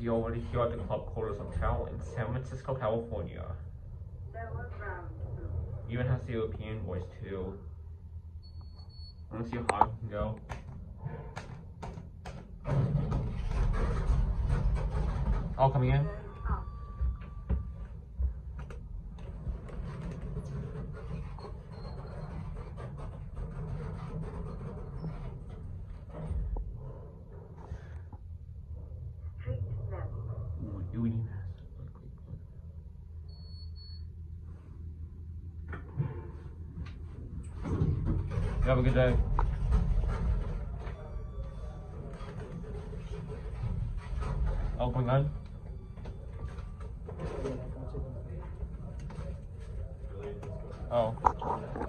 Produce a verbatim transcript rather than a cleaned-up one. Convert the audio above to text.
see you already here at the Club Quarters Hotel in San Francisco, California. Even has the European voice too. Wanna see how high we can go? All coming in? Ooh, we need that. You have a good day. Oh, going on? Oh.